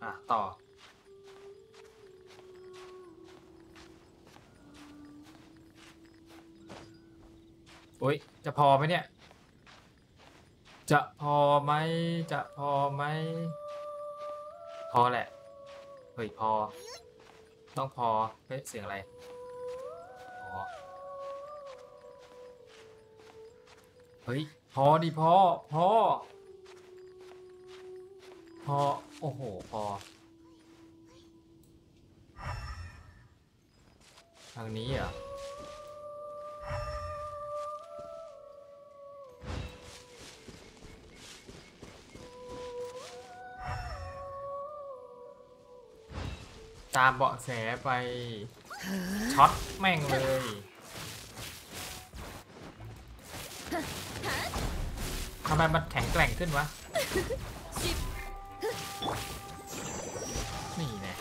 ต่อโอ้ยจะพอไหมเนี่ยจะพอไหมจะพอไหมพอแหละเฮ้ยพอต้องพอเฮ้ยเสียงอะไรอ๋อเฮ้ยพอดิพอพอพอโอ้โหพอทางนี้เหรอตามเบาะแสไปช็อตแม่งเลยทำไมมันแข็งแกร่งขึ้นวะนี่แน่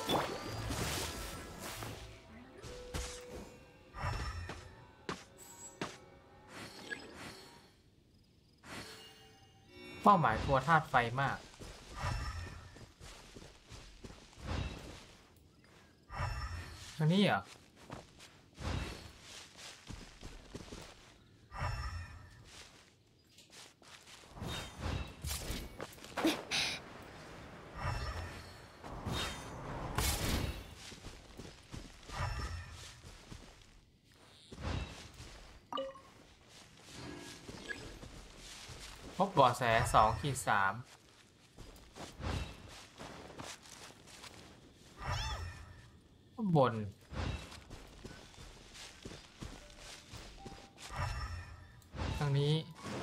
เป้าหมายตัวธาตุไฟมากทางนี้เหรอพบเบาะแส2-3บนทางนี้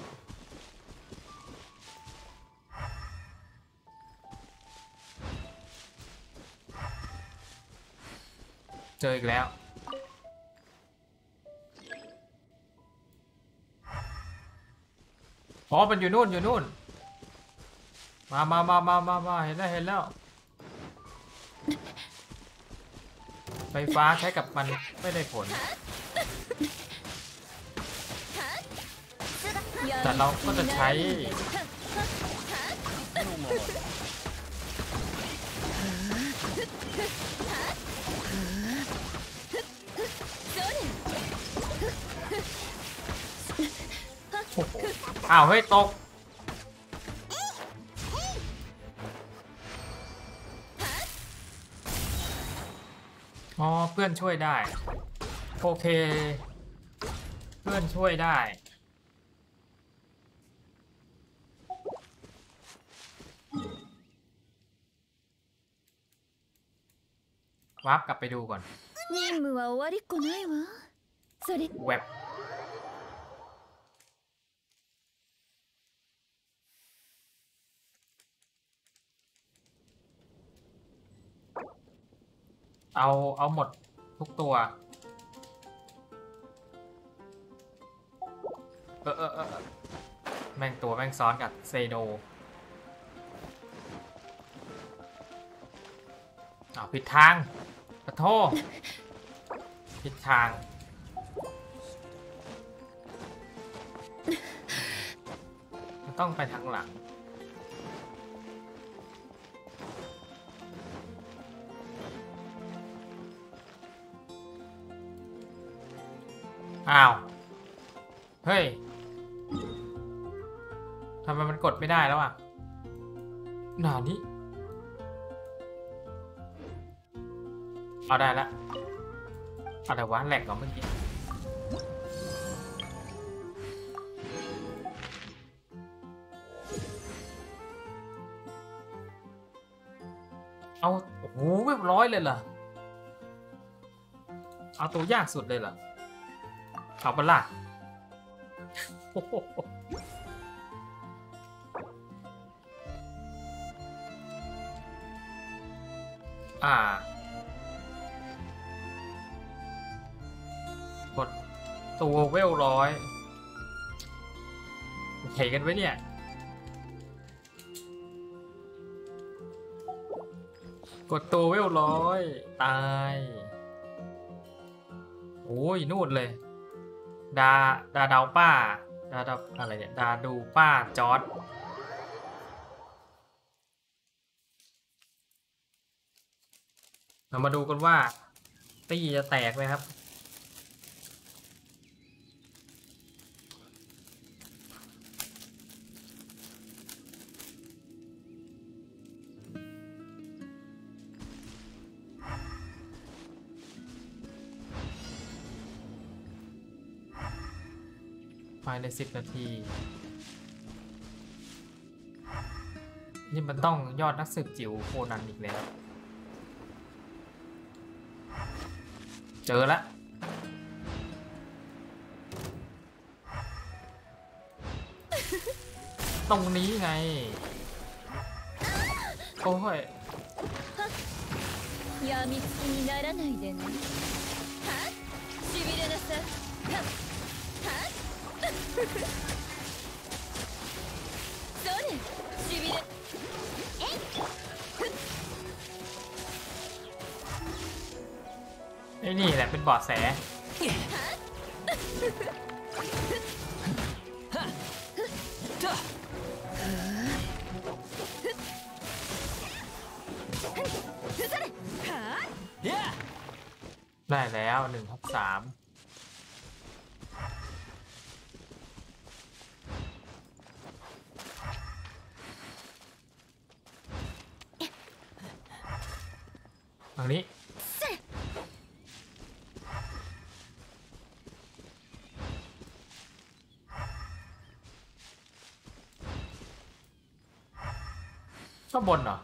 เจออีกแล้วอ๋อมันอยู่นู่นอยู่นู่นมาเห็นแล้วเห็นแล้วไฟฟ้าใช้กับมันไม่ได้ผลแต่เราก็จะใช้อ้าวเฮ้ยตกอ๋อเพื่อนช่วยได้โอเคเพื่อนช่วยได้วาร์ปกลับไปดูก่อน任務は終わりっこないわそれเว็บเอาหมดทุกตัวแม่งตัวแม่งซ้อนกับเซโดผิดทางขอโทษผิดทางมันต้องไปทางหลังอ้าวเฮ้ยทำไมมันกดไม่ได้แล้วอ่ะหนานี้เอาได้แล้วอะไรวะแหลกเหรอเมื่อกี้เอาโอ้โหเรียบร้อยเลยเหรอเอาตัวยากสุดเลยเหรอเอาปะล่ะกดตัวเวล100เห็นกันไว้เนี่ยกดตัวเวล100ตายโอ้ยนู่นเลยดาดาวป้าดาดาวอะไรเนี่ยดาดูป้าจอร์ดเรามาดูกันว่าตี้จะแตกไหมครับภายใน10 นาที นี่มันต้องยอดนักสืบจิ๋วโคนันอีกแล้ว เจอละตรงนี้ไง โอ้ยやみつきにならないでね。はっ、しびれなさい。はっ、はっ。それ、しびれ。えい。 ไอ้นี่แหละเป็นเบาะแสได้แล้ว1/3ทางนี้ข้างบนเหรอ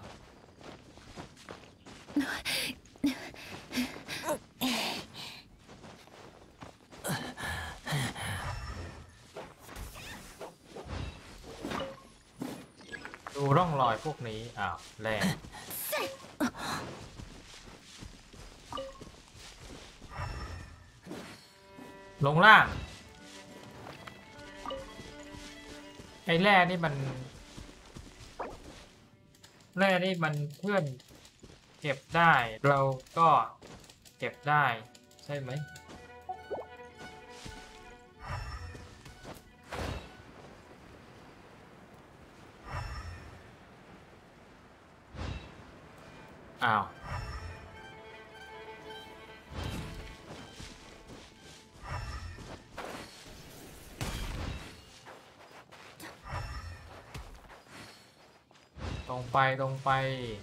ดูร่องรอยพวกนี้อ้าวแรงลงล่างไอ้แร่นี่มันแร่นี่มันเพื่อนเก็บได้เราก็เก็บได้ใช่ไหมอ้าวตรงไป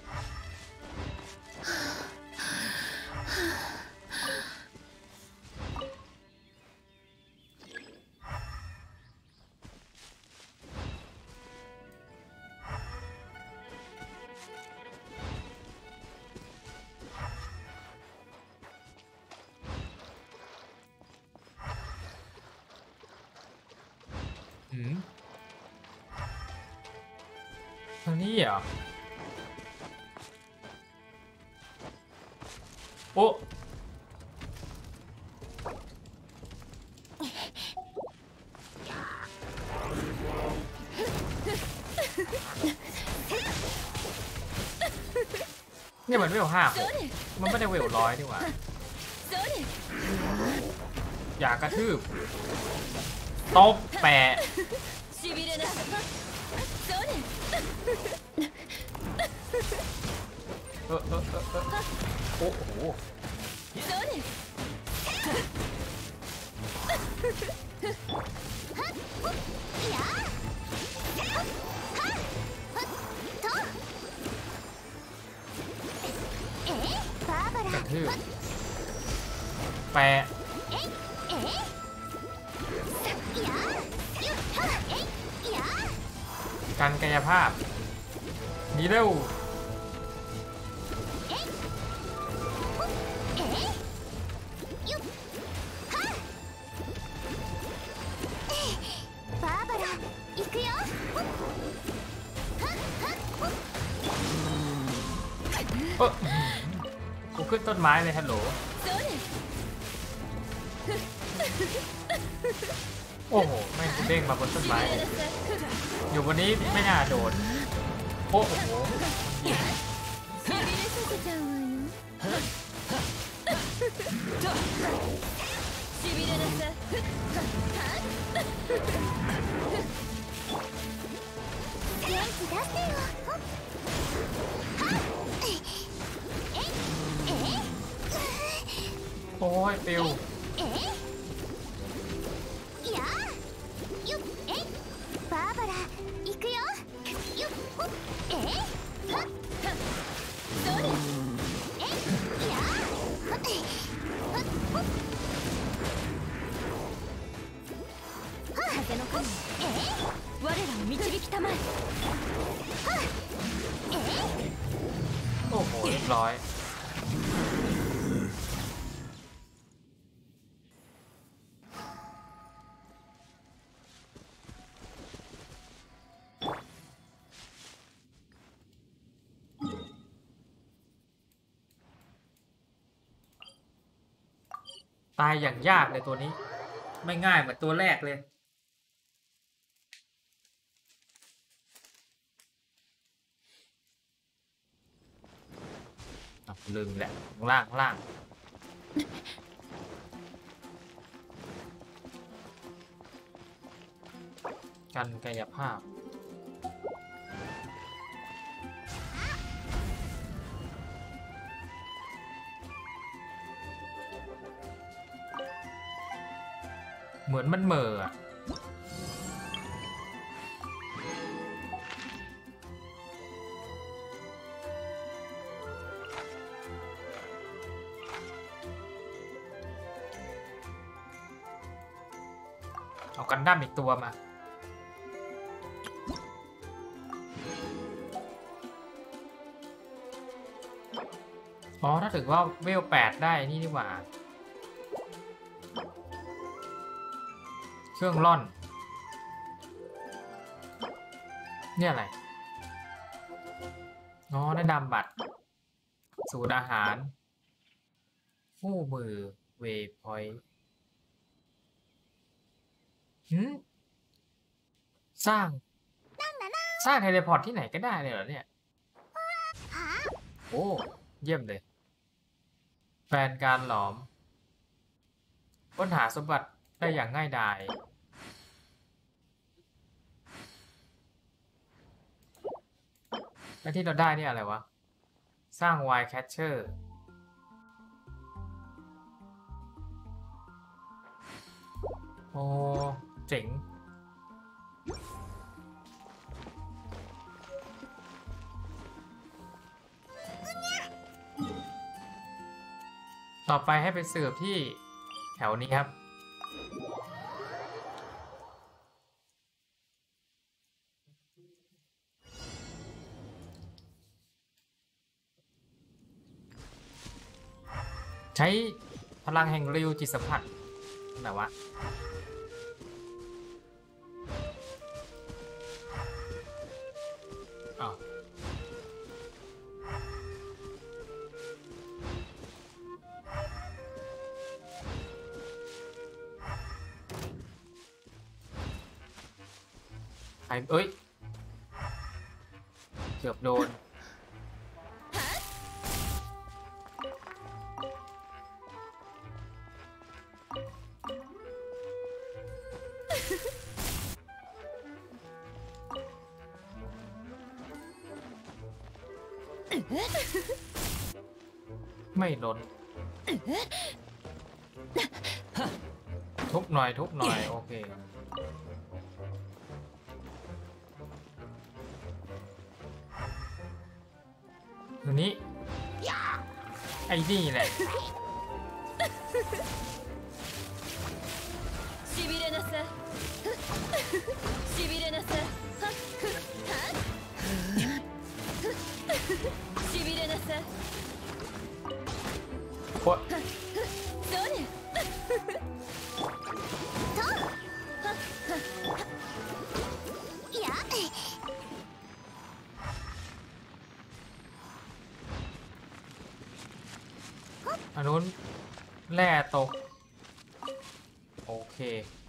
ทางนี้เหรอโอ้เนี่ยมันเวล5 มันไม่ได้เวล100นี่หว่าอยากกระทืบตบแปะโอ้โหกระทืบแปะการกายภาพดีเร็วกูขึ้นต้นไม้เลยฮัลโหลโอ้โหแม่งกูเด้งมาบนต้นไม้เลยอยู่บนนี้ไม่น่าโดนโอ้โหโอ้ยปิวえいやよっえバーバラ行くよよっほっえはっはっそれえいやはっはっほっ風の神我らを導きたまえโอ้โหเรียบร้อยตายอย่างยากเลยตัวนี้ไม่ง่ายเหมือนตัวแรกเลยลืมแหละล่างล่างกันกายภาพเหมือนมันเหม่ออะเอากันดั้มอีกตัวมาอ๋อถ้าถึงว่าเวล8ได้นี่นี่หว่าเครื่องร่อนเนี่ยอะไรอ๋อได้นำบัตรสูตรอาหารคู่มือเวพอยต์สร้างเทเลพอร์ตที่ไหนก็ได้เลยเหรอเนี่ยโอ้เยี่ยมเลยแฟนการหลอมค้นหาสมบัติได้อย่างง่ายดายและที่เราได้นี่อะไรวะสร้างไวน์แคชเชอร์โอ้เจ๋งต่อไปให้ไปสืบที่แถวนี้ครับใช้พลังแห่งริวจิตสัมผัสไหนวะอ้าวเอ้ยเกือบโดนไม่ล้นทุบหน่อยโอเคทีนี้ไอ้นี่แหละしびれなさしびれなさはっふっはっしびれなさโอ๊ยそれとはっいやอันนู้นแร่ตกโอเค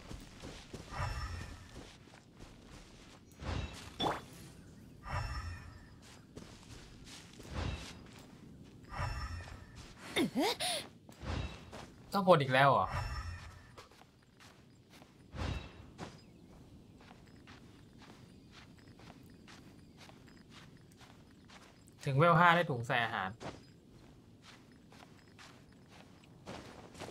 ต้องบนอีกแล้วเหรอถึงเวล5ได้ถุงใส่อาหาร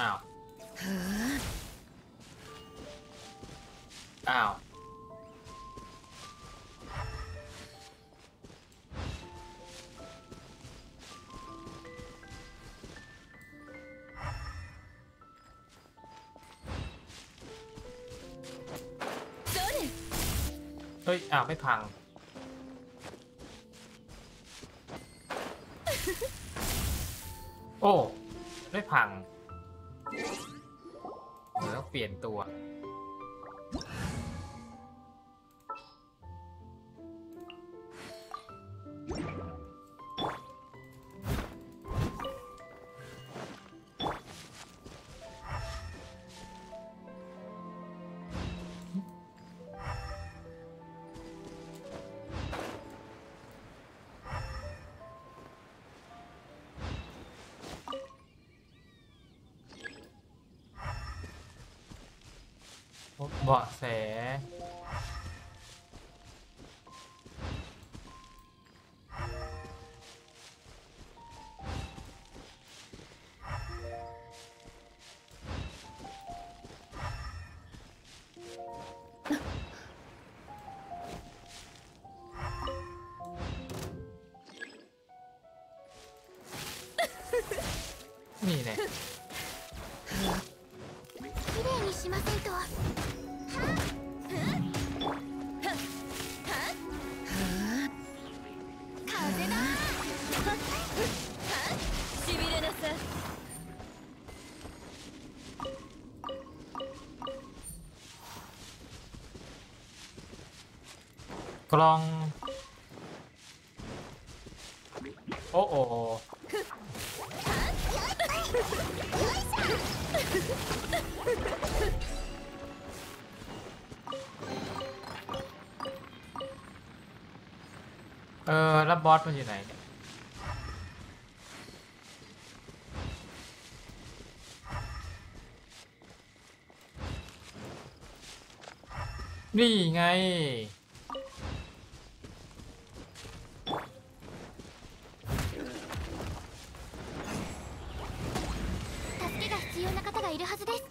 อ้าวอ้าวเฮ้ยอ้าวไม่พังโอ้ไม่พังเดี๋ยวต้องเปลี่ยนตัวพบเบาะแสนี่เนี่ยきれいにしませんと。風だ。しびれなさ。 กล้องโอ้โอแล้วบอสมันอยู่ไหนเนี่ยนี่ไง助けが必要な方がいるはずです。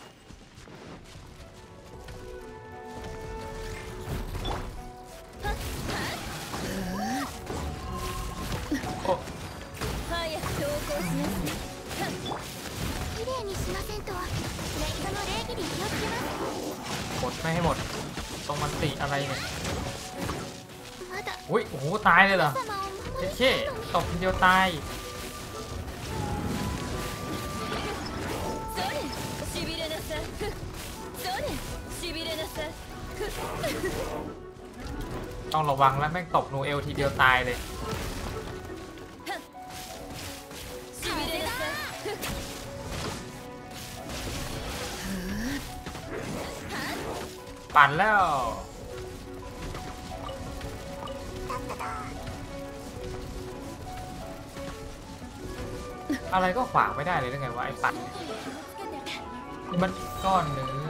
โอ้早く投降しなさい。きれいにしませんと。ネットの礼儀に気をつけます。 หมดไม่ให้หมดตรงมันติอะไรเนี่ยまだอุ้ยโอ้โหตายเลยเหรอ様を守りเช่ตบทีเดียวตายそれしびれなさい。それしびれなさい。 ต้องระวังแล้วแม่งตบนูเอลทีเดียวตายเลยしびれなさい。 ปั่นแล้วอะไรก็ขวางไม่ได้เลยได้ไงวะไอ้ปั่นมันก้อนเนื้อ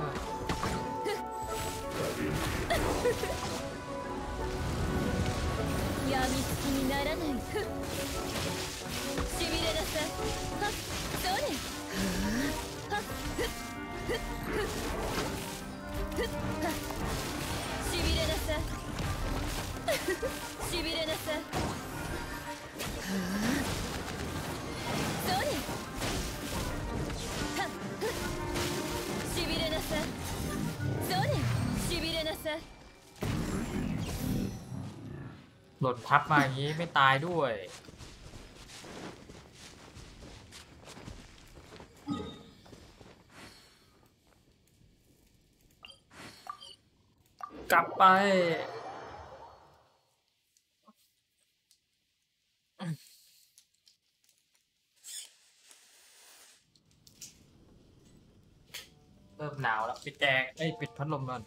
やみつきにならない。しびれなさい。はっそれはっしびれなさい。しびれなさい。それはっしびれなさい。それしびれなさい。 หล่นทับมาอย่างนี้ไม่ตายด้วยกลับไปเริ่มหนาวแล้วปิดแอร์ปิดพัดลมก่อน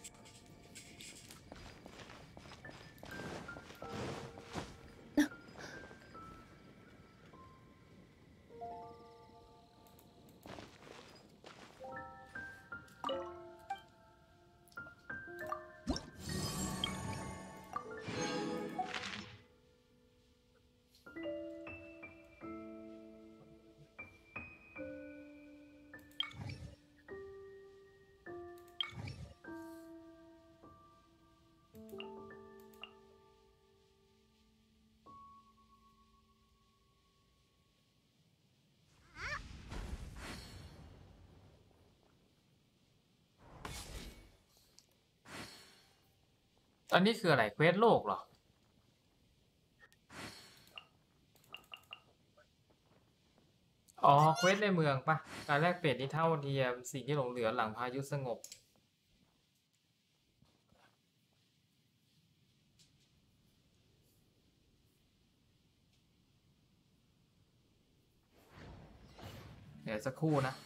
อันนี้คืออะไรเควสโลกเหรออ๋อเควสในเมืองปะการแลกเปลี่ยนที่เท่าเทียมสิ่งที่หลงเหลือหลังพายุสงบเดี๋ยวสักครู่นะ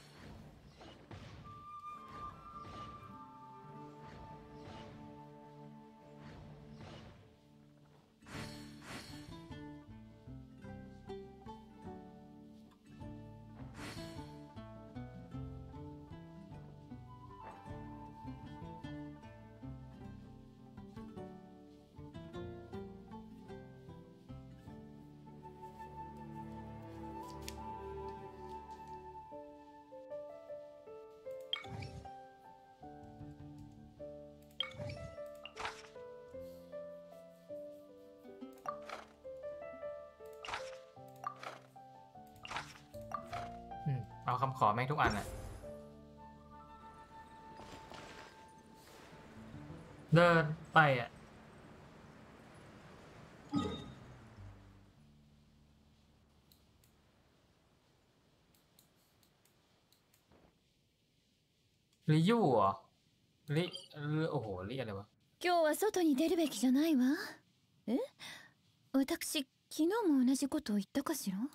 เอาคำขอแม่งทุกอันอะเดินไปอะริยูเหรอริโอ้โหริอะไรวะ今日は外に出るべきじゃないわ。え、私昨日も同じことを言ったかしら。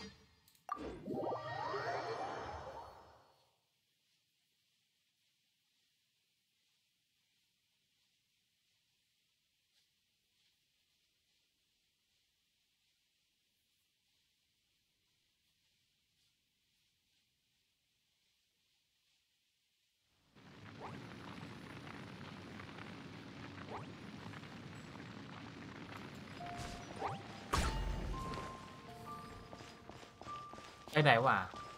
ไปไหนวะ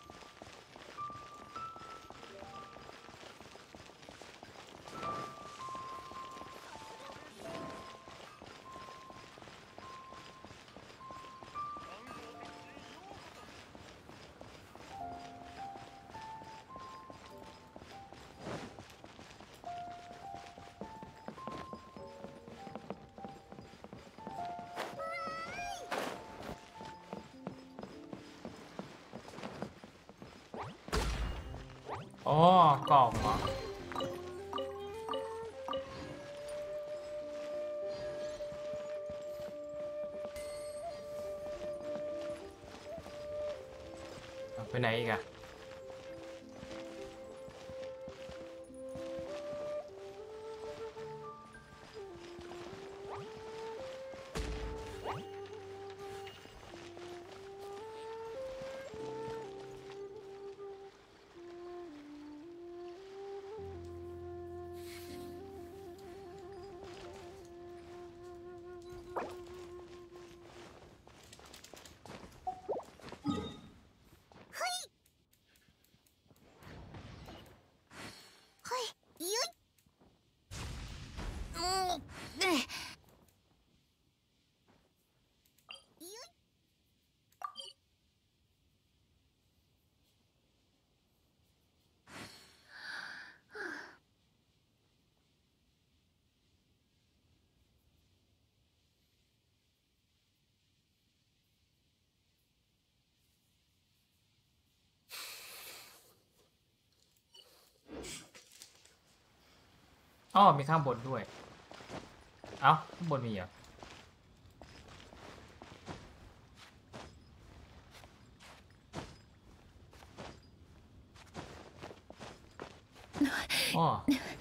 อ๋อกล่องเหรอไปไหนอีกอะはいよい。 อ๋อมีข้างบนด้วยเอ้าข้างบนมีเหรออ๋อ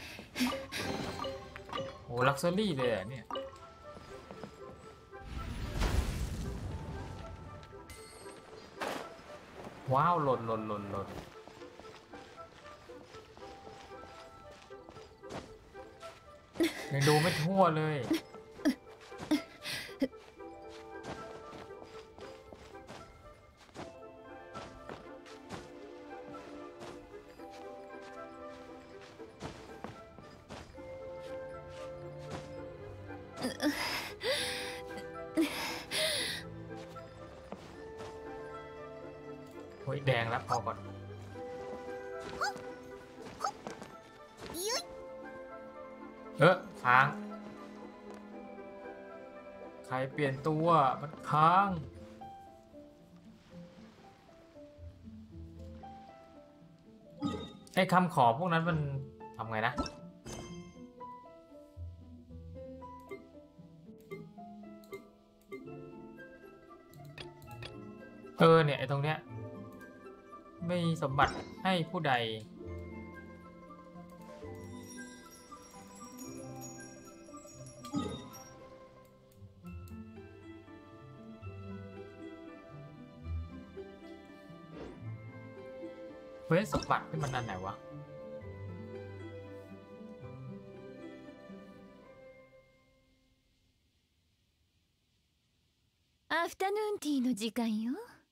โหลักชัวรี่เลยอะเนี่ยว้าวหล่นหล่นหล่นหล่นยังดูไม่ทั่วเลยโอ้ยแดงแล้วพอก่อนค้างรเปลี่ยนตัวมันค้างไอ้คำขอพวกนั้นมันทำไงนะเนี่ยไอ้ตรงเนี้ยไม่สมบัติให้ผู้ใดเฮ้ยสมบัติที่มันนั่นไหนวะアフタヌーンティーの時間よ。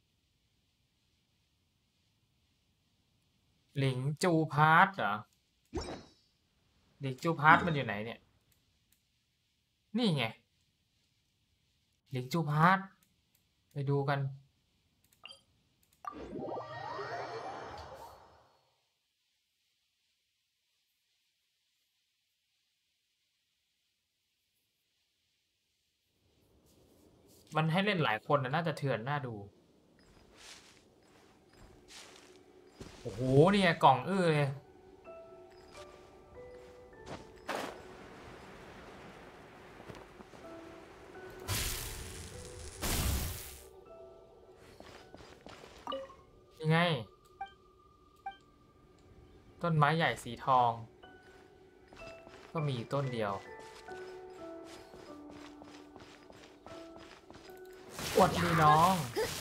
หลิงจูพาร์ทเหรอหลิงจูพาร์ทมันอยู่ไหนเนี่ยนี่ไงหลิงจูพาร์ทไปดูกันมันให้เล่นหลายคนนะน่าจะเถื่อนน่าดูโอ้โหเนี่ยกล่องเลยยังไงต้นไม้ใหญ่สีทองก็มีอยู่ต้นเดียวอวดดีน้อง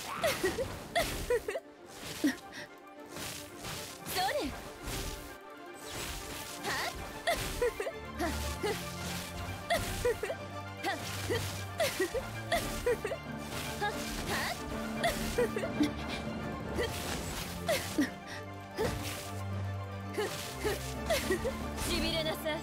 しびれなさい。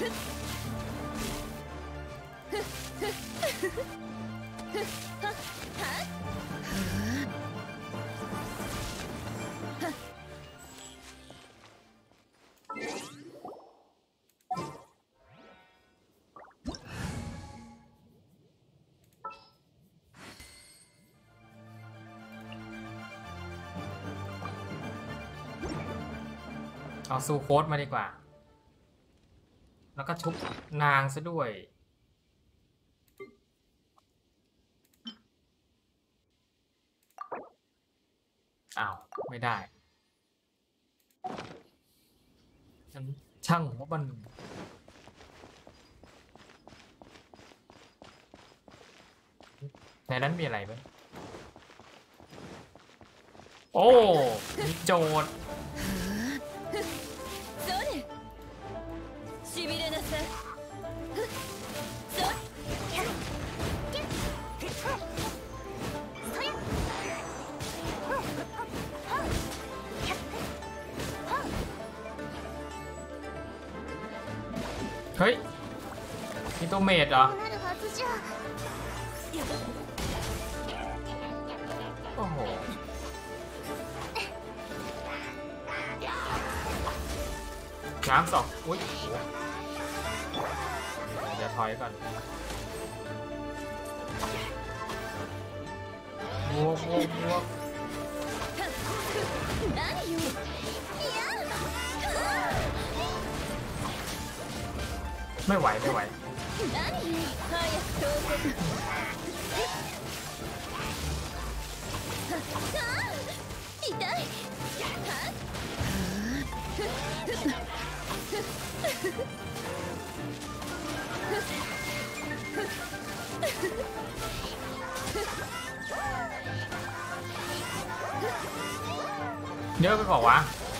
เอาซูโค้ดมาดีกว่าแล้วก็ชุบนางซะด้วยอ้าวไม่ได้ฉันช่างว่ามันในนั้นมีอะไรไหมโอ้มีโจทย์しびれなさい。 เฮ้ยมีตัวเมดเหรอโอ้โหน้ำสองอุ้ยเดี๋ยวถอยก่อนบวกไม่ไหวเยอะไปบอกว่า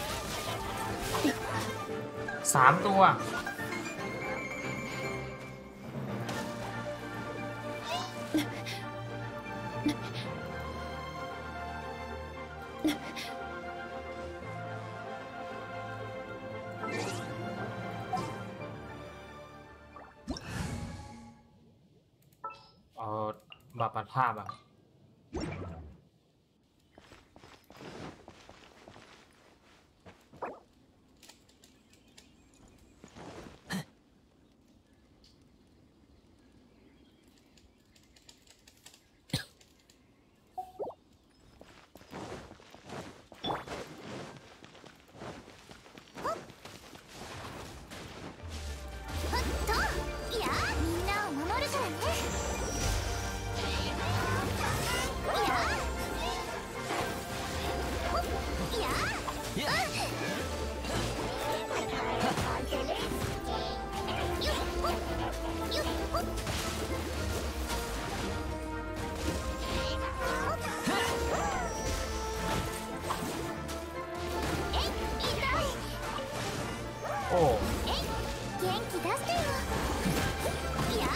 3 ตัวบาปะท่าบ้างโอ้えい元気出してよいや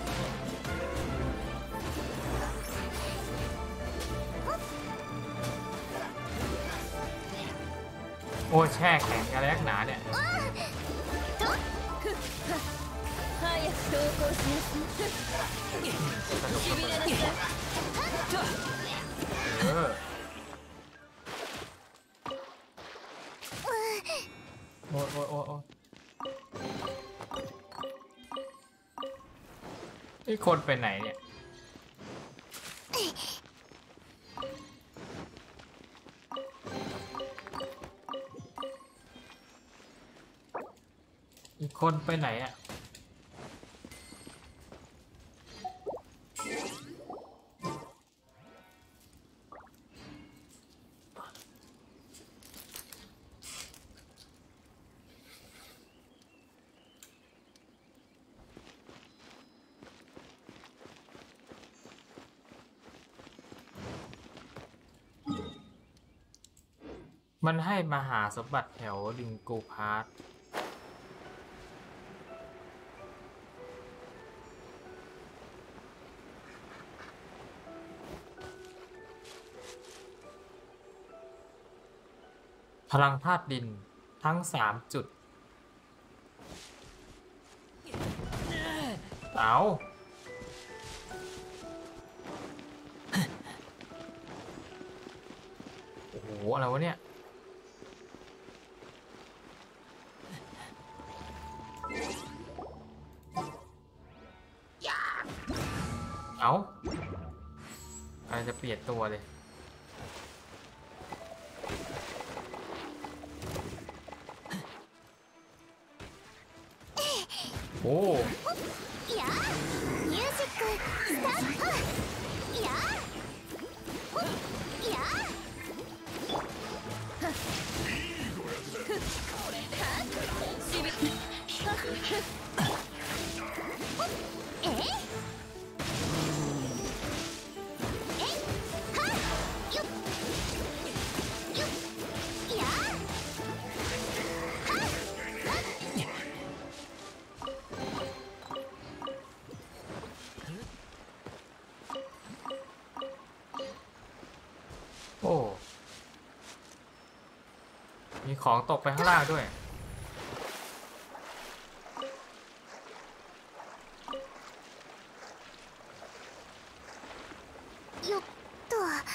โอ้แช่แข็งกันแล้วหนาเนี่ยと早く投降しなさいสนุกしびれなさいเออโอ้ยโอ้ยโอ้ยโอ้ยนี่คนไปไหนเนี่ย อีกคนไปไหนอ่ะ มันให้มาหาสมบัติแถวลิงโกพาร์ทพลังธาตุดินทั้ง3 จุด เอาโอ้โห อะไรวะเนี่ย เอาอะไรจะเปลี่ยนตัวเลย โอ้いやミュージックスタートいやいやしびえいはよっよっいやโอ้ มีของตกไปข้างล่างด้วยよっと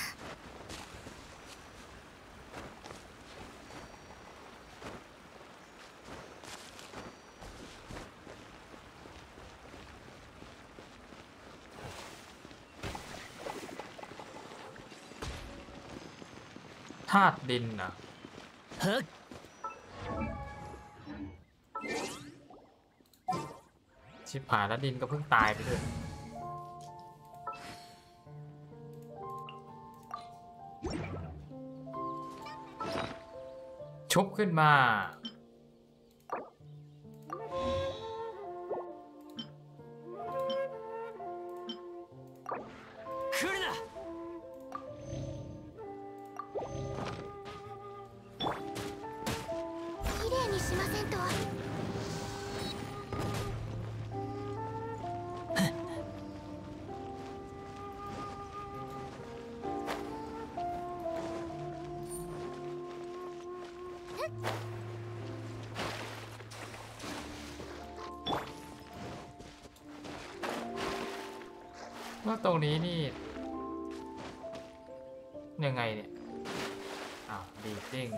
ธาตุดินนะชิบหายแล้วดินก็เพิ่งตายไปด้วยชุบขึ้นมาきれいにしませんとว่าตรงนี้นี่ ยังไงเนี่ย อ้าวดีจริง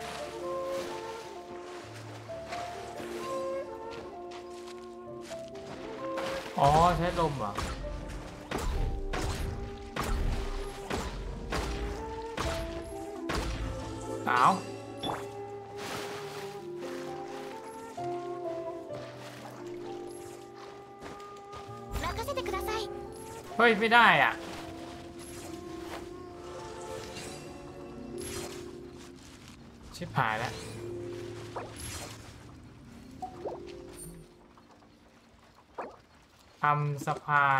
อ๋อ ใช้ลมเหรอ อ้าว任せてくださいเฮ้ย ไม่ได้อ่ะ ชิบหายแล้วทำสะพาน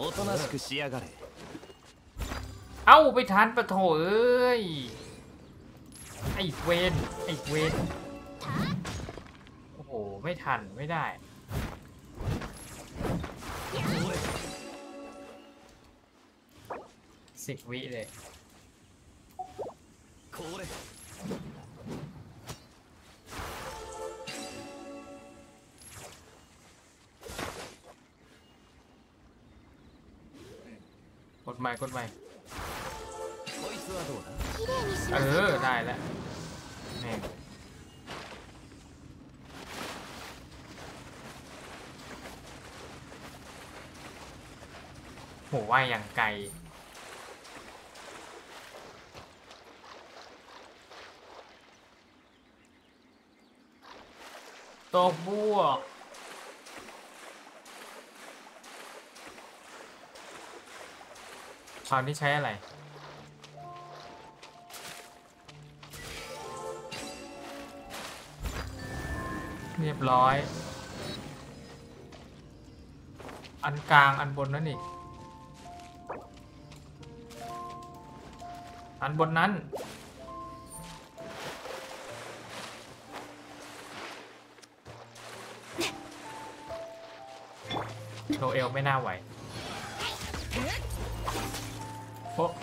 おとなしくしやがれเอ้าไปทันปะโถเอ้ยไอ้เวนไอ้เวนโอ้โหไม่ทันไม่ได้10 วิเลยこれกดใหม่กดใหม่こいつはどうだ綺麗にしเอませんอとได้แล้วแม่งโหว่ายอย่างไกลตัวบวกคราวนี้ใช้อะไร เรียบร้อย อันกลางอันบนนั่นอีกอันบนนั้นโนเอลไม่น่าไหวโอ้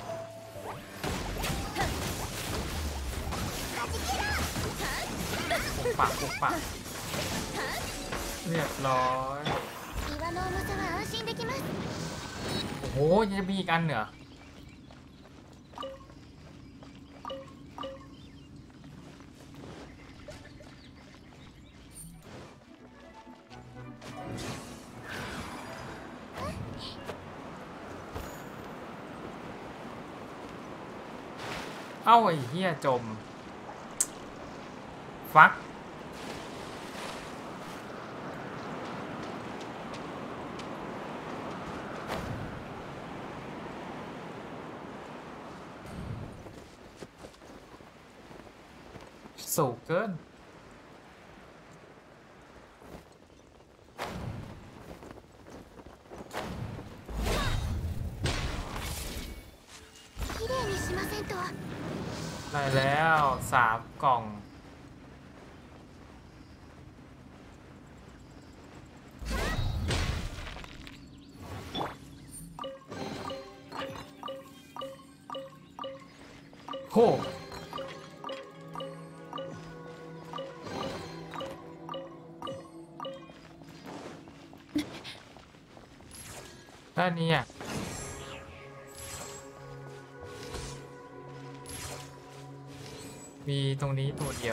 ปุกปักปุกปักเรียบร้อย岩の重さは安心できますโอ้โหยังจะมีอีกอันเหรอเอ้าไอ้เหี้ยจม ฟัก สูงเกิน綺麗にしませんとได้แล้ว3 กล่อง โห ด้านนี้อ่ะ มีตรงนี้ตัวเดียว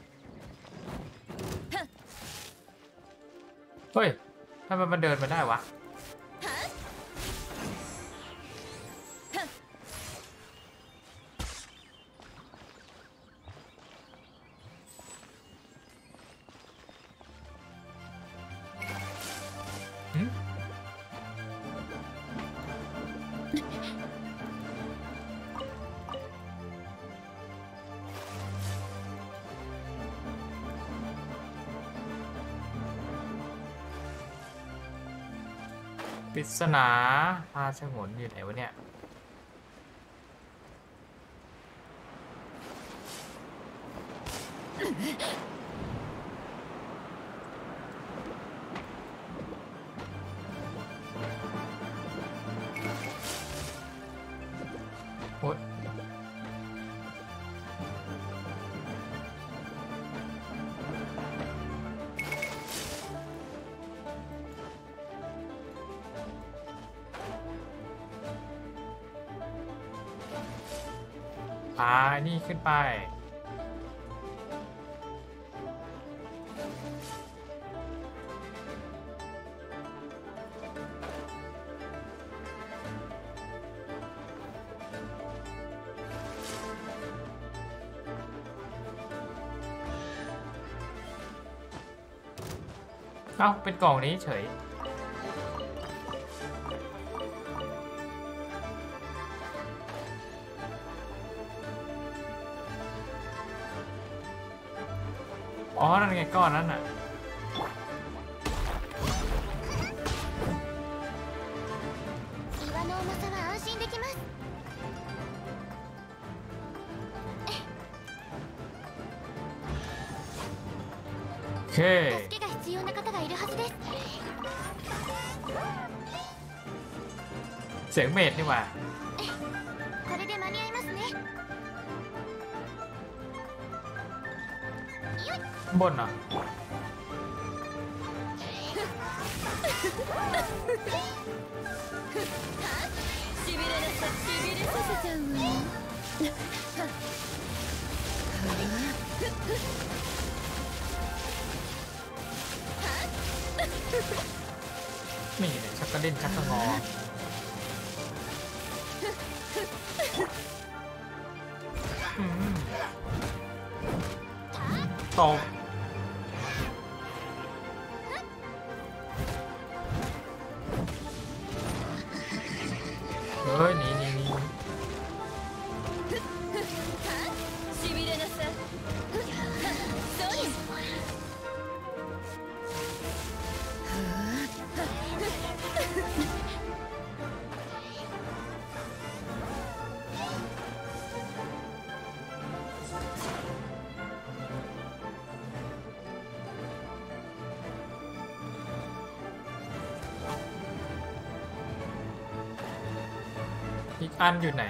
เฮ้ยทำไมมันเดินมาได้วะ หึปริศนาพาฉงนอยู่ไหนวะเนี่ย โอ๊ยพานี่ขึ้นไป เอ้า เป็นกล่องนี้เฉย อ๋อ นั่นไงก้อนนั้นน่ะ โเค助けが必要な方がいるはずです。 เสียงเมดนี่หว่าこれで間に合いますね。よい。 ข้างบนเหรอしびれなさしびれさせちゃうわよ。 นี่เนี่ยชักกระเด็นชักกระงออืมตบเฮ้ยหนีしびれなさそうです。 อีกอันอยู่ไหน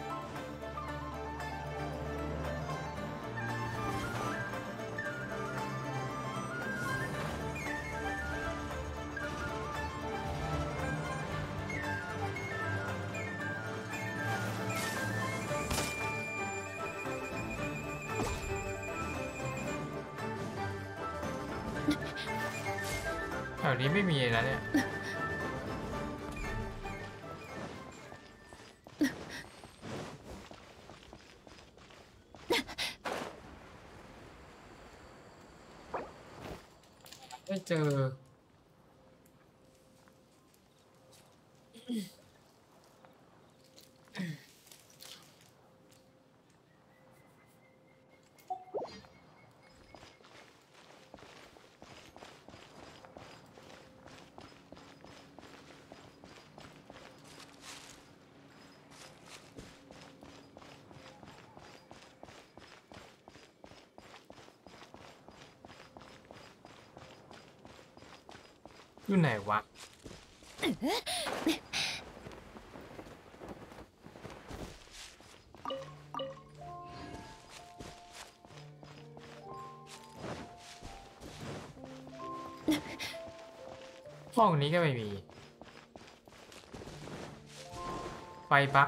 แถวนี้ไม่มีเลยนะเนี่ย ไม่เจอ อยู่ไหนวะ ห้องนี้ก็ไม่มี ไฟบั๊ก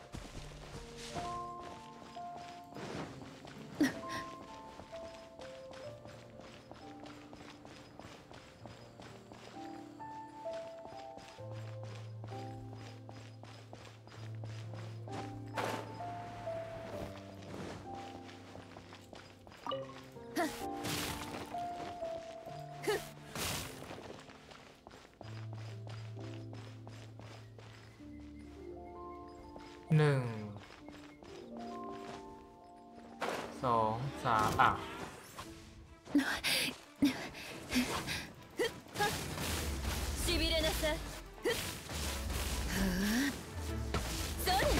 1 2 3อ่ะしびれなさそうです。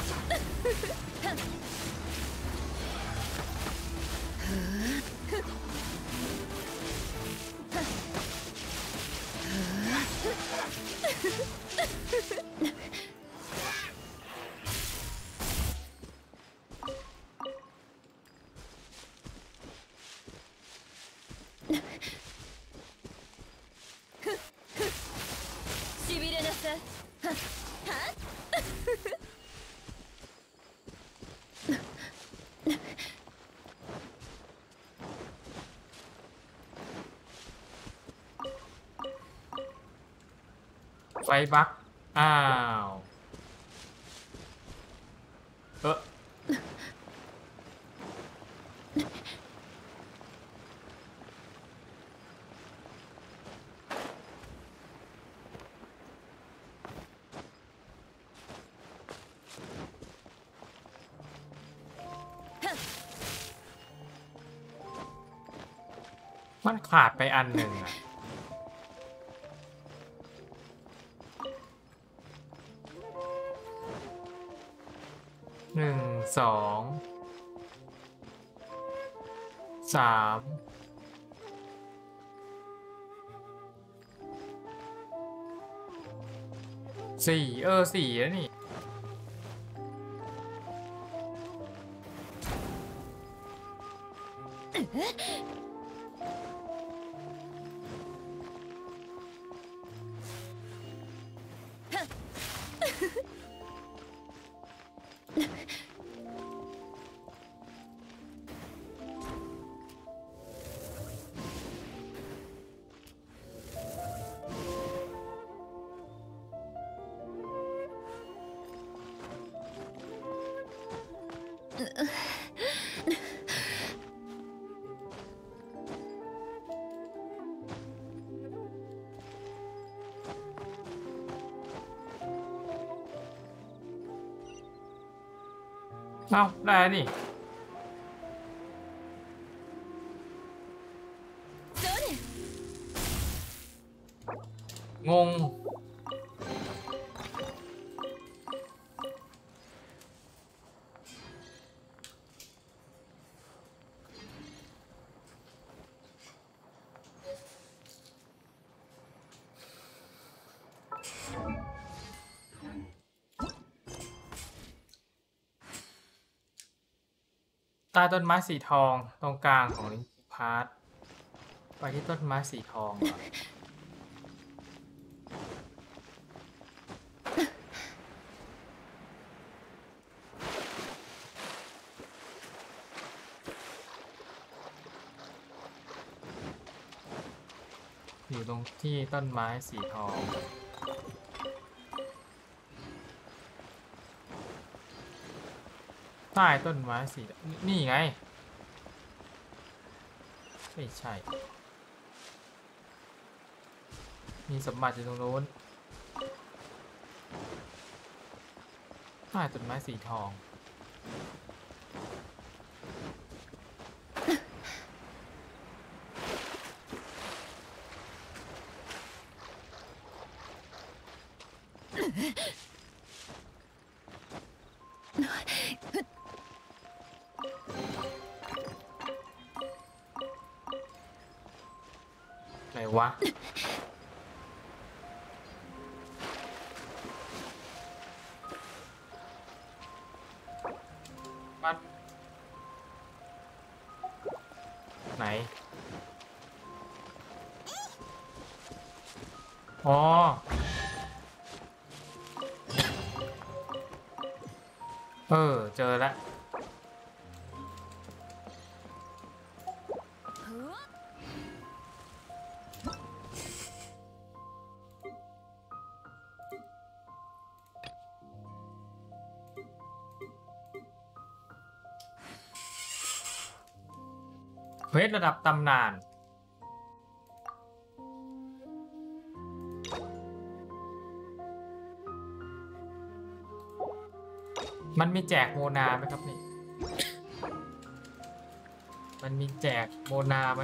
しびれなさはっはっไฟบั๊กอ้าว มันขาดไปอันหนึ่งอ่ะ 1 2 3 สี่สี่แล้วนี่เอ้าได้นี่それงงใต้ต้นไม้สีทองตรงกลางของลิงค์พาร์ทไปที่ต้นไม้สีทองเหรออยู่ตรงที่ต้นไม้สีทองใต้ต้นไม้สีนี่ไงไม่ใช่มีสมบัติอยู่ตรงโน้นใต้ต้นไม้สีทองไหนวะมันไหนอ๋อเจอแล้วเควสระดับตำนานมันมีแจกโมนาไหมครับนี่มันมีแจกโมนาไหม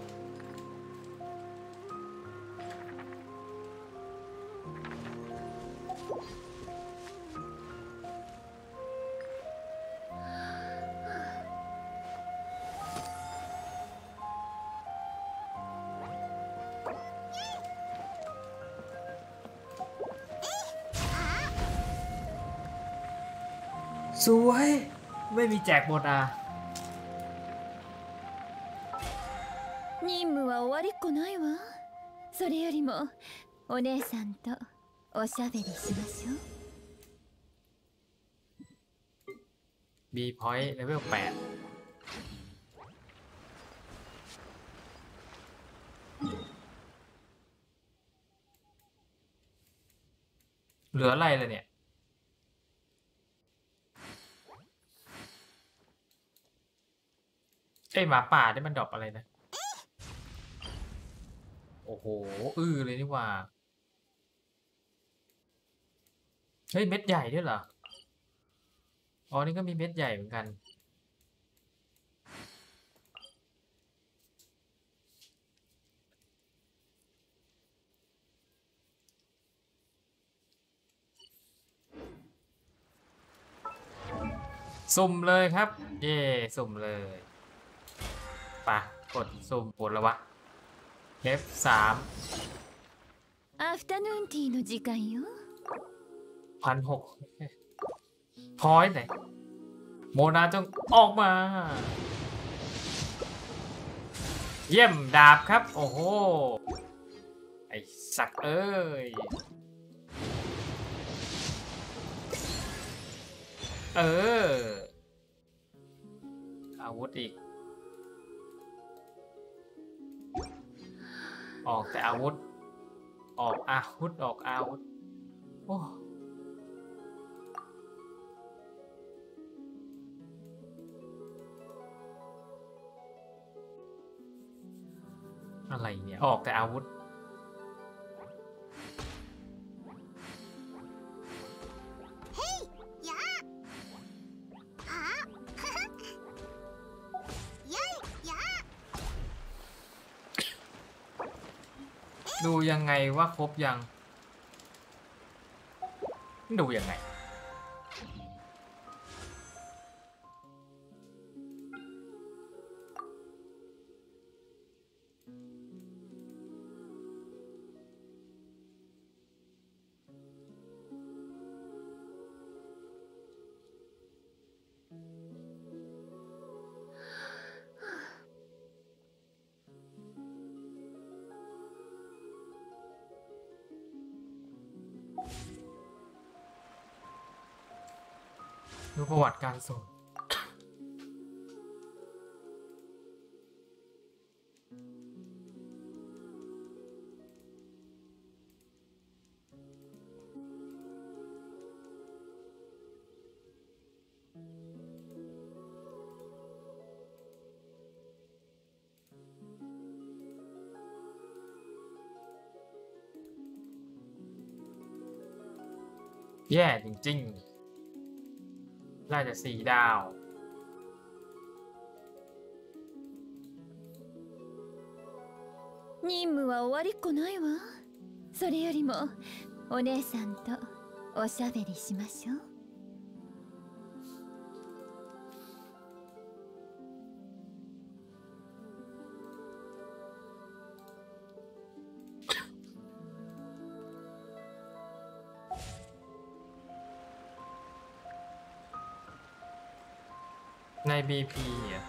สวยไม่มีแจกโมนา任務は終わりっこないわ。それよりもお姉さんとおしゃべりしましょう。 B point level 8เหลืออะไรเลยเนี่ยไอหมาป่าที่มันดรอปอะไรนะโอ้โหเลยนี่ว่าเฮ้ยเม็ดใหญ่ด้วยเหรออ๋อนี่ก็มีเม็ดใหญ่เหมือนกันสุ่มเลยครับเย่สุ่มเลยป่ะกดสุ่มปวดแล้ววะ F3 アフタヌーンティーの時間よ。 6,600พอยต์ไหนโมนาจงออกมา เยี่ยมดาบครับ โอ้โห ไอสักเอ้ย เออ อาวุธอีก ออกแต่อาวุธ ออกอาวุธ ออกอาวุธ โอ้ อะไรเนี่ย ออกแต่อาวุธやあやいやดูยังไงว่าครบยัง ดูยังไง ดูประวัติการส่ง แย่จริงๆน่าจะ4 ดาว任務は終わりっこないわ。それよりもお姉さんとおしゃべりしましょう。 ใน BP อ่ะ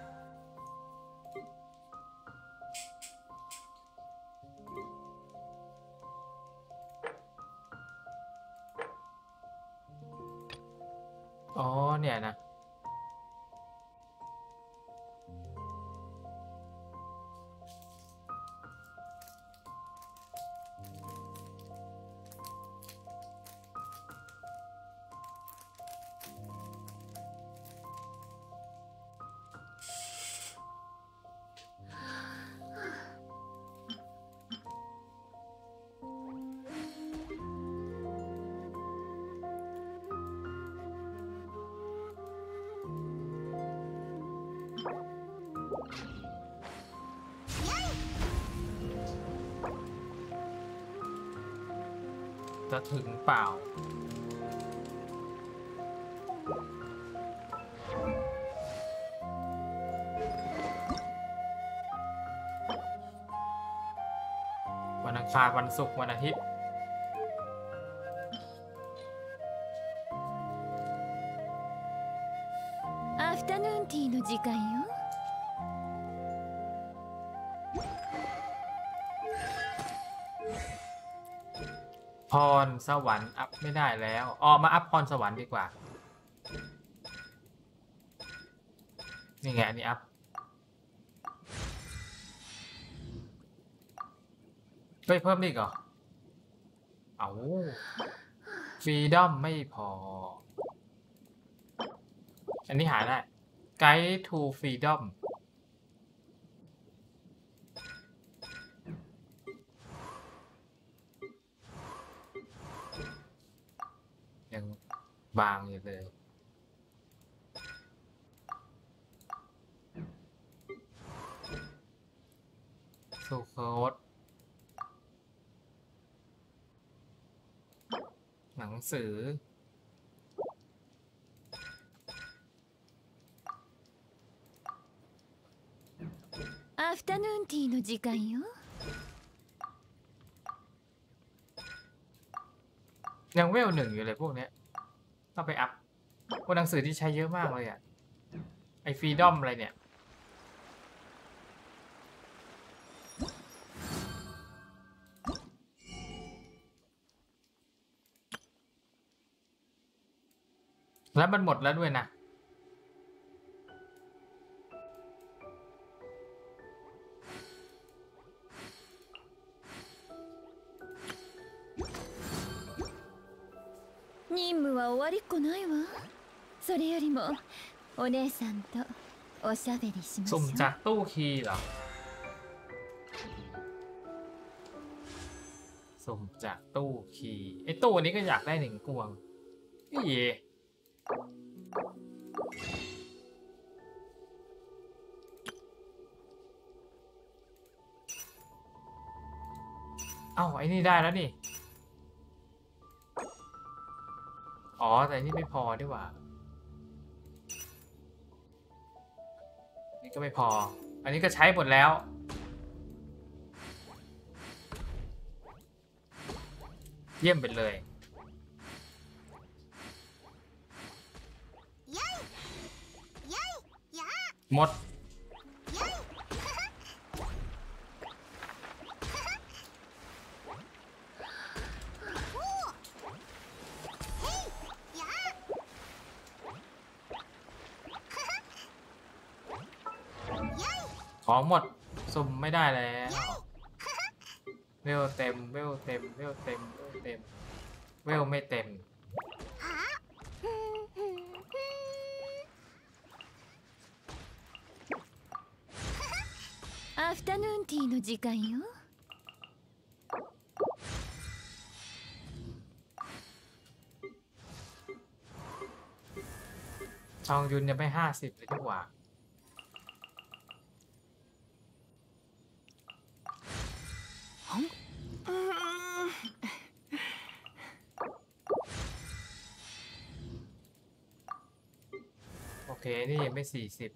อ๋อ เนี่ยนะ จะถึงเปล่า วันอังคารวันศุกร์วันอาทิตย์アフタヌーンティーの時間よ。 พรสวรรค์อัพไม่ได้แล้วอ๋อมาอัพพรสวรรค์ดีกว่า นี่ไงอันนี้อัพ เฮ้ย เพิ่มอีกเหรอ เอาฟรีดอมไม่พอ อันนี้หาได้ Guide to Freedom ยังบางอยู่เลย สุโคตหนังสือアフタヌーンティーの時間よ。 ยังเวลหนึ่งอยู่เลยพวกเนี้ยต้องไปอัพพวกหนังสือที่ใช้เยอะมากเลยอะไอฟรีดอมอะไรเนี่ยแล้วมันหมดแล้วด้วยนะ任務は終わりっこないわ。それよりもお姉さんとおしゃべりしましょสุ่มう。 จากตู้คีย์เหรอสุ่มจากตู้คีย์ไอตู้นี้ก็อยากได้หนึ่งกวงนี่เอ้าไอ้นี่ได้แล้วนี่อ๋อแต่นี่ไม่พอดีกว่านี่ก็ไม่พออันนี้ก็ใช้หมดแล้วเยี่ยมไปเลยやいやいやหมดやいおおへいややいของหมดสุ่มไม่ได้แล้วเวลเต็มเวลเต็มเวลเต็มเวลเต็มเวลไม่เต็มはふんふんふんアフタヌーンティーの時間よ。 ชองยุนยังไม่50เลยดีกว่าโอเคนี่ยังไม่40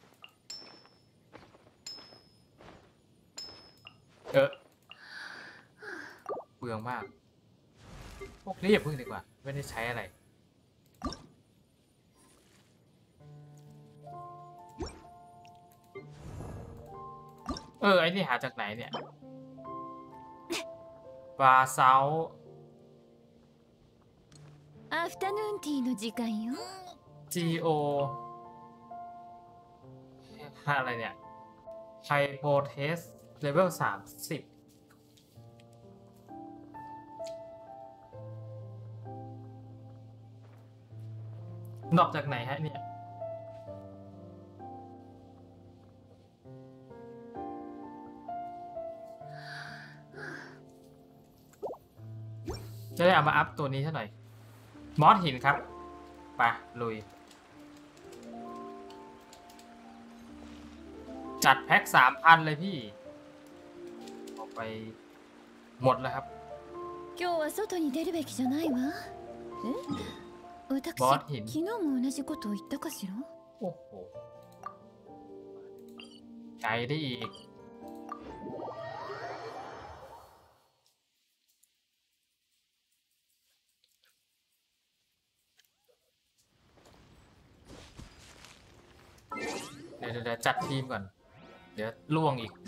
เปลืองมากพวกนี้อย่าพึ่งดีกว่าไม่ได้ใช้อะไรไอ้นี่หาจากไหนเนี่ยบาเซาアフタヌーンティーの時間よ。 GO อะไรเนี่ยไฮโปเทสเลเวล30ดอกจากไหนฮะเนี่ยจะได้เอามาอัพตัวนี้เท่าไหร่มอสหินครับไปลุยจัดแพ็ค 3,000 เลยพี่เอาไปหมดแล้วครับ今日は外に出るべきじゃないわ。え？私ボーティン昨日も同じことを言ったかしら？ โอ้โหใจได้อีกเดี๋ยวจัดทีมก่อนเดี๋ยวล่วงอีก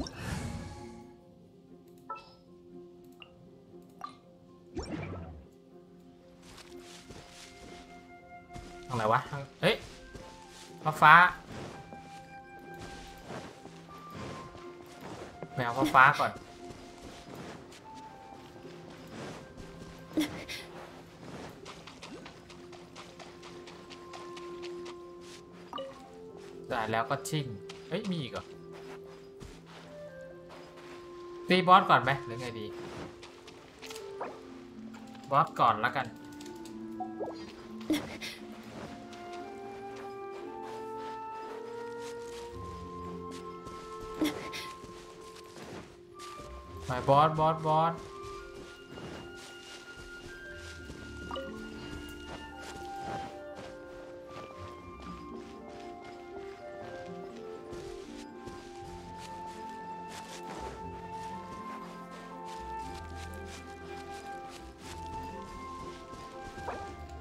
ทางไหนวะเฮ้ยฟ้าไปเอาฟ้าก่อนได้แล้วก็ชิ่งเฮ้ยมีอีกเหรอตีบอสก่อนไหมหรือไงดีบอสก่อนแล้วกันไปบอส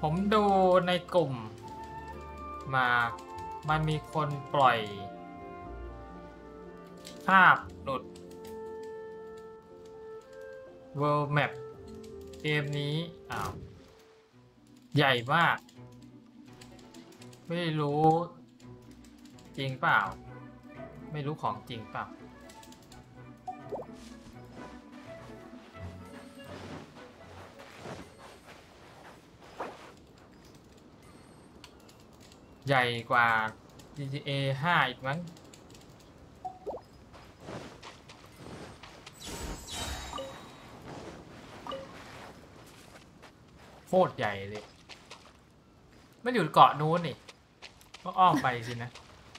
ผมดูในกลุ่มมามันมีคนปล่อยภาพหลุด World Map เกมนี้อ้าวใหญ่มาก ไม่รู้จริงเปล่า ไม่รู้ของจริงเปล่า ใหญ่กว่า GTA 5 อีกมั้ง โคตรใหญ่เลย มันอยู่เกาะนู้นนี่ ก็อ้อมไปสินะ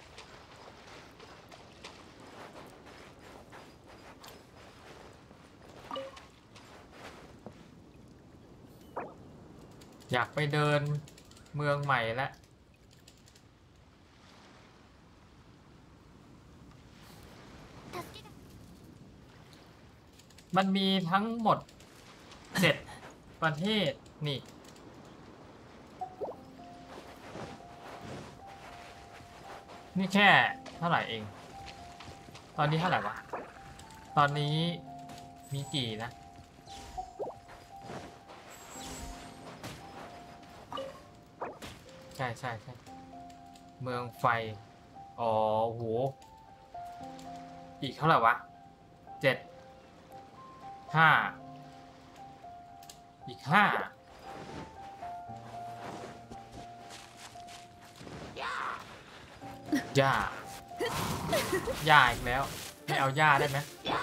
อยากไปเดินเมืองใหม่แล้ว มันมีทั้งหมด7ประเทศนี่ นี่แค่เท่าไหร่เอง ตอนนี้เท่าไหร่วะ ตอนนี้มีกี่นะ ใช่ใช่ใช่เมืองไฟ อ๋อโห อีกเท่าไหร่วะ7 5 อีก5 หญ้าอีกแล้ว ไม่เอาหญ้าได้ไหม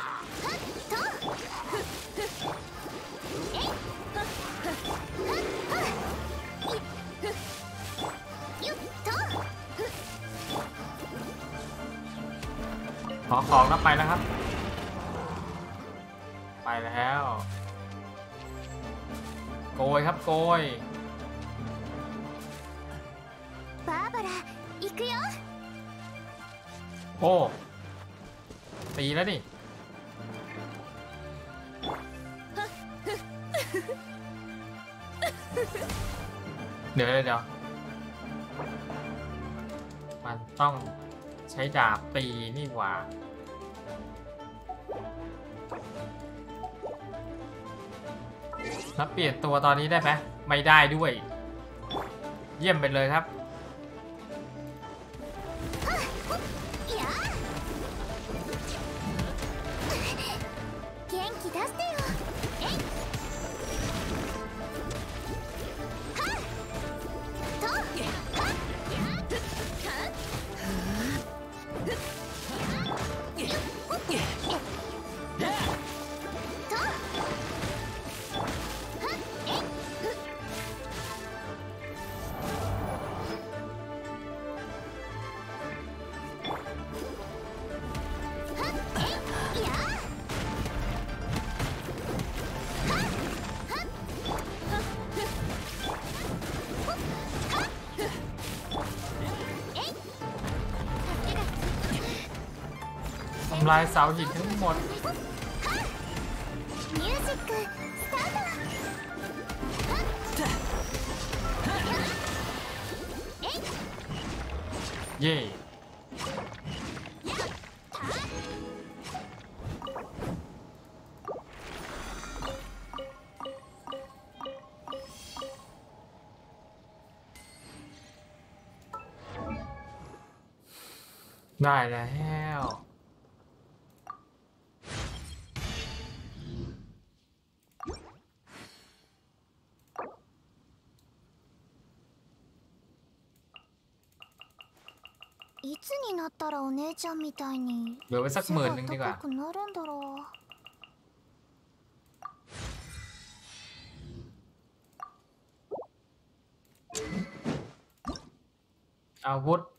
ขอของแล้วไปแล้วครับ ไปแล้ว โกยครับโกยバーバラ行くよ。 โอ้ตีแล้วนี่ เดี๋ยวมันต้องใช้ดาบตีนี่หว่า แล้วเปลี่ยนตัวตอนนี้ได้ไหมไม่ได้ด้วย เยี่ยมไปเลยครับいや元気出してよ。えいはっとはっやっはทำลายเสาหินทั้งหมดミュージックスタート。えいเย่ได้แล้วいつになったらお姉ちゃんみたいにเหลือไว้สัก10,000นึงดีกว่า背が高くなるんだろう。 อาวุธ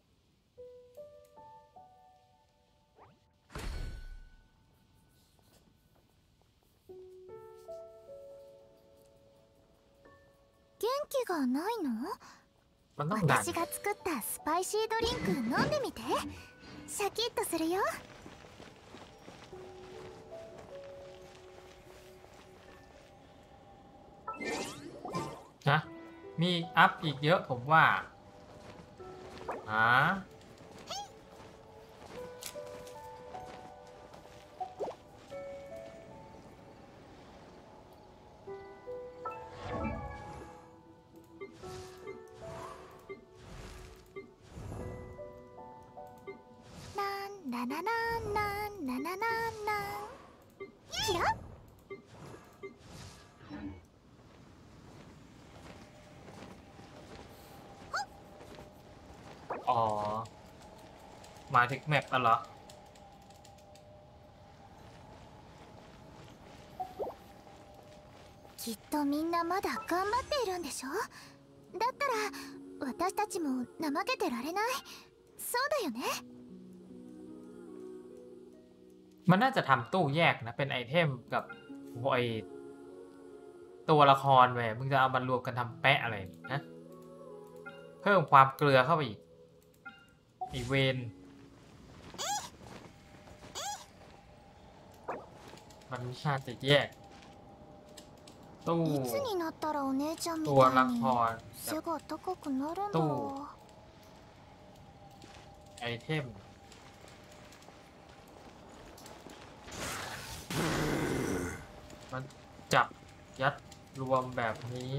元気がないの？ มันต้องดัน私が作ったスパイシードリンク飲んでみて。シャキッとするよ。 นะมีอัพอีกเยอะผมว่าなんなななんなんなななんなんキラッอ๋อมาถึงแมปแล้วเหรอきっとみんなまだ頑張っているんでしょ。だったら私たちも怠けてられない。そうだよね。 มันน่าจะทำตู้แยกนะเป็นไอเทมกับไอตัวละครไปมึงจะเอามันรวมกันทำแปะอะไรนะเพิ่มความเกลือเข้าไปอีกอีเวนมันน่าจะแยกตู้いつになったらお姉ちゃんみたいตัวละคにร背が高くなるんだตู้ろไอเทมมันจับยัดรวมแบบนี้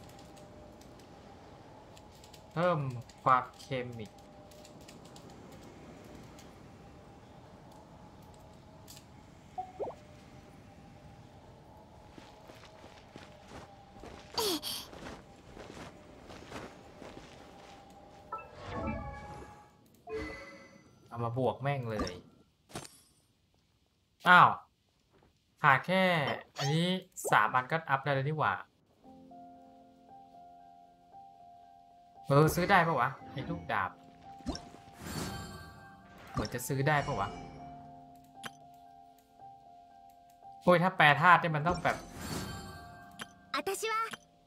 เพิ่มความเค็มอีกเอามาบวกแม่งเลยอ้าวหาแค่อันนี้3 อันก็อัพได้เลยนี่หว่าซื้อได้ปะวะไอ้ลูกดาบเหมือนจะซื้อได้ปะวะโอ้ยถ้าแปรธาตุเนี่ยมันต้องแบบう。私は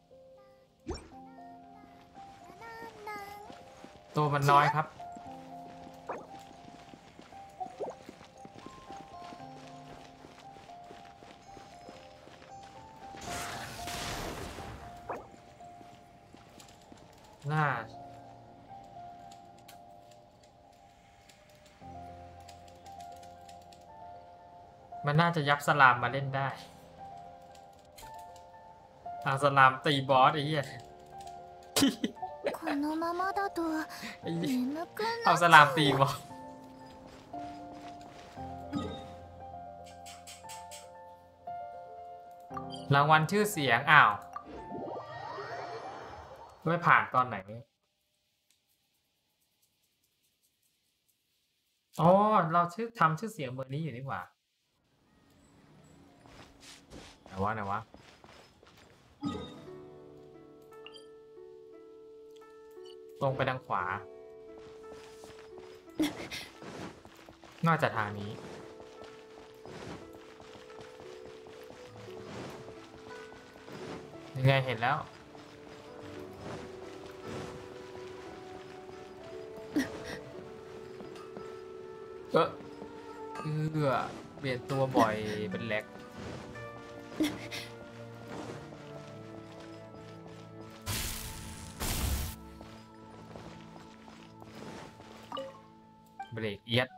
ตัวมันน้อยครับน่ามันน่าจะยับสลามมาเล่นได้เอาสลามตีบอสไอ้เหี้ยこのままだとไอ้เหี้ย眠くเอาなสลามตีบอสรางวัลชื่อเสียงอ้าวไม่ผ่านตอนไหนอ๋อเราทำชื่อเสียงเบอร์นี้อยู่นี่หว่าไหนวะตรงไปทางขวา น่าจะทางนี้ยังไงเห็นแล้วเปลี่ยนตัวบ่อยเป็นแหลกเบรกเอียด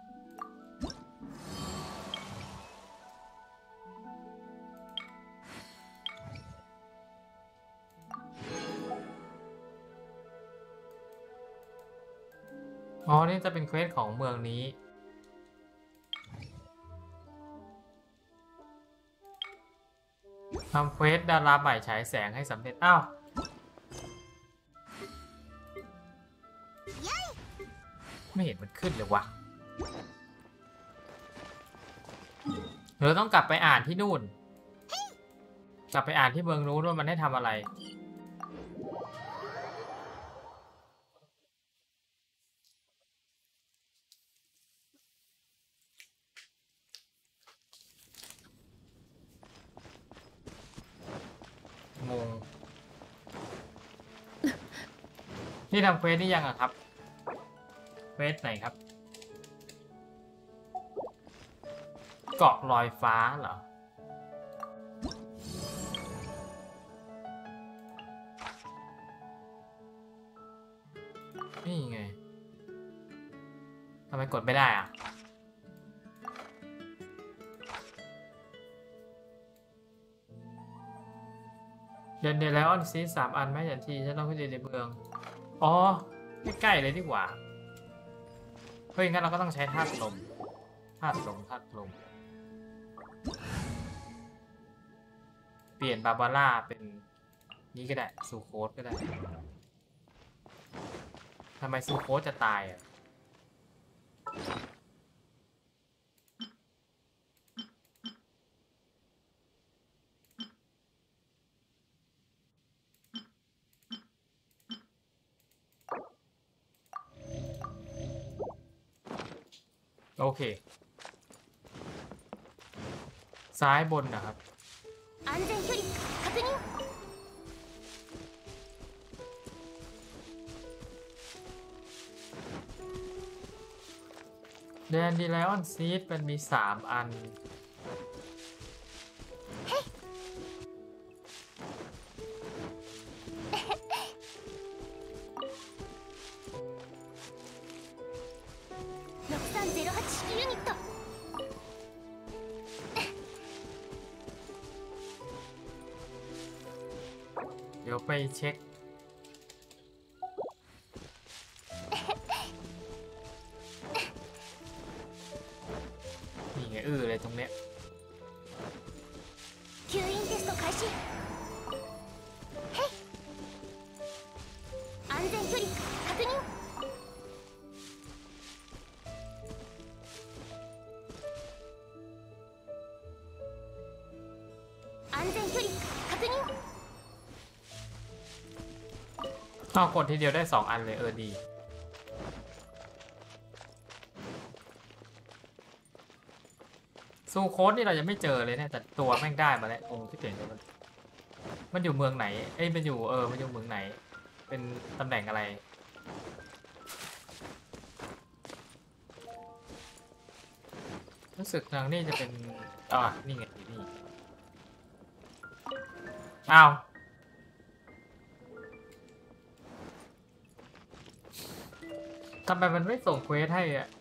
อ๋อนี่จะเป็นเควสของเมืองนี้ทำเควสดาราใหม่ฉายแสงให้สำเร็จอ้าวไม่เห็นมันขึ้นเลยวะเราต้องกลับไปอ่านที่นู่นกลับไปอ่านที่เมืองนู้นว่ามันให้ทำอะไรงงนี่ทำเควสนี่ยังอะครับเควสไหนครับเกาะลอยฟ้าเหรอนี่ไงทำไมกดไม่ได้อ่ะเดินเดลไลออนซี3 อันไหมอย่างที่ฉันต้องขึ้นในเมืองอ๋อใกล้ๆเลยดีกว่าเฮ้ยงั้นเราก็ต้องใช้ธาตุลมธาตุลมเปลี่ยนบาบาร่าเป็นนี้ก็ได้ซูโคสก็ได้ทำไมซูโคสจะตายอ่ะโอเคซ้ายบนนะครับ安全距離確認แดนดีไลออนซีดมันมี3 อัน 6308式ユニットเดี๋ยวไปเช็คนี่ไงเลยตรงเนี้ย吸引テスト開始へい安全距離確認安全距離確認กดทีเดียวได้2 อันเลยดีซูโค้ดนี่เรายังไม่เจอเลยเนี่ยแต่ตัวแม่งได้มาแล้วองค์ที่เปลี่ยนมันอยู่เมืองไหนมันอยู่มันอยู่เมืองไหนเป็นตำแหน่งอะไรรู้สึกทางนี้จะเป็นนี่ไงนี่อ้าวทำไมมันไม่ส่งเควสให้อ่ะ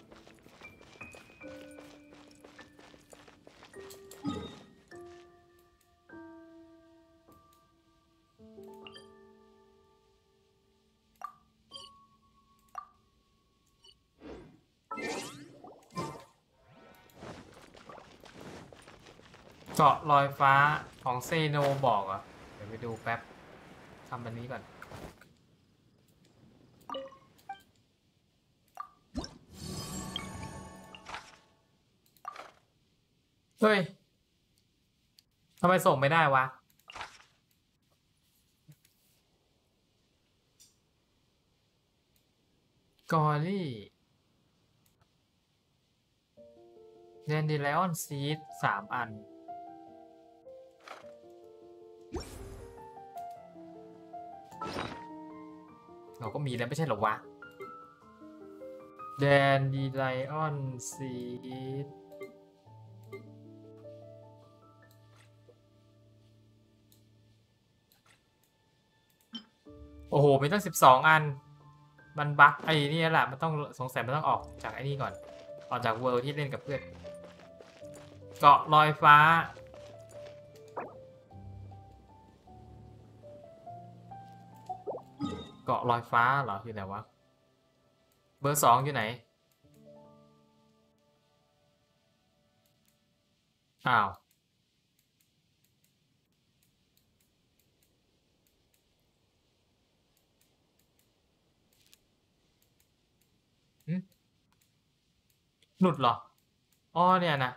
เกาะลอยฟ้าของเซโนบอกอ่ะเดี๋ยวไปดูแป๊บทำอันนี้ก่อนเฮ้ยทำไมส่งไม่ได้วะกอรี่แดนดิไลออนซีด3 อันเราก็มีแล้วไม่ใช่หรอวะแดนดีไลออนซีดโอ้โหมีตั้ง12 อันมันบั๊กนี่แหละมันต้องสงสัยมันต้องออกจากไอ้นี่ก่อนออกจากเวิลด์ที่เล่นกับเพื่อนเกาะลอยฟ้าเกาะลอยฟ้าเหรออยู่ไหนวะเบอร์ 2อยู่ไหนอ้าวหลุดเหรออ๋อเนี่ยนะ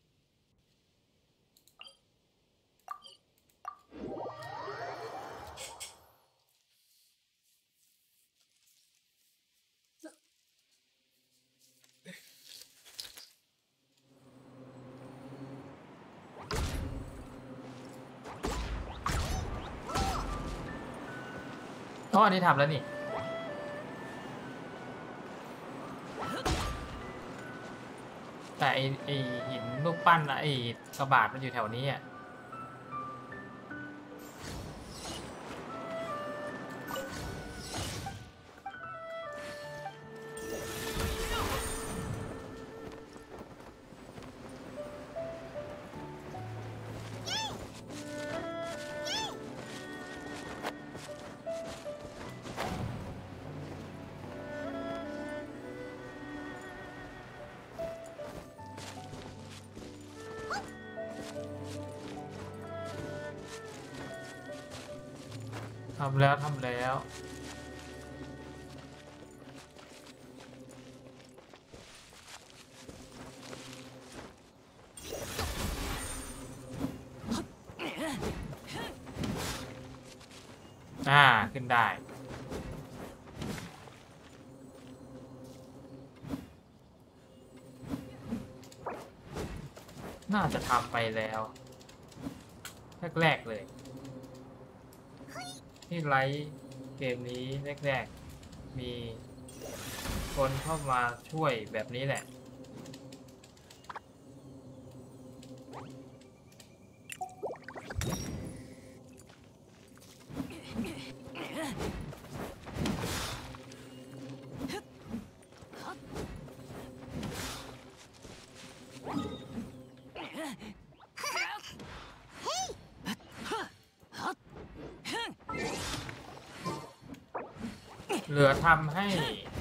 อ๋ออันนี้ทำแล้วนี่แต่ไอหินรูปปั้นนะกระบาดมันอยู่แถวนี้อ่ะำแล้วทำแล้วขึ้นได้น่าจะทำไปแล้วแรกๆเลยที่ไลฟ์เกมนี้แรกๆมีคนเข้ามาช่วยแบบนี้แหละเหลือทำให้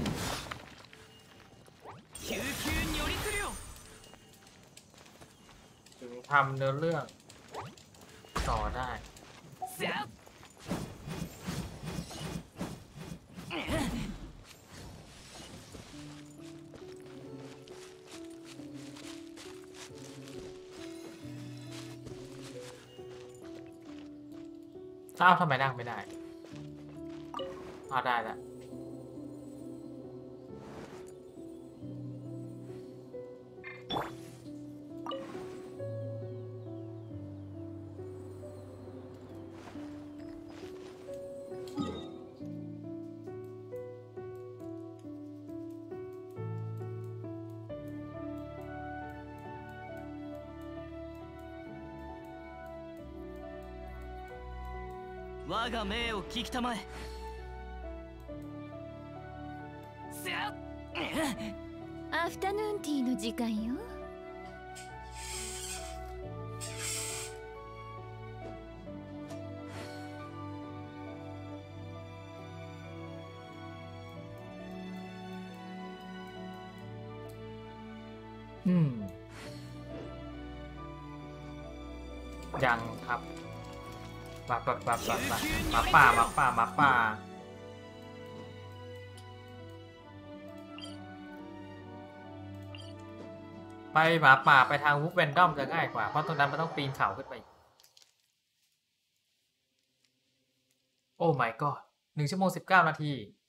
ถึงทำเนื้อเรื่องต่อได้เต้าทำไมนั่งไม่ได้ได้แล้ว我が命を聞きたまえ。 アフタヌーンティーの時間よ。 ยังครับหมาป่าไปหมาป่าไปทางวูฟแวนดอมจะง่ายกว่าเพราะตรงนั้นมันต้องปีนเขาขึ้นไปโอ้ my god 1 ชั่วโมง 19 นาที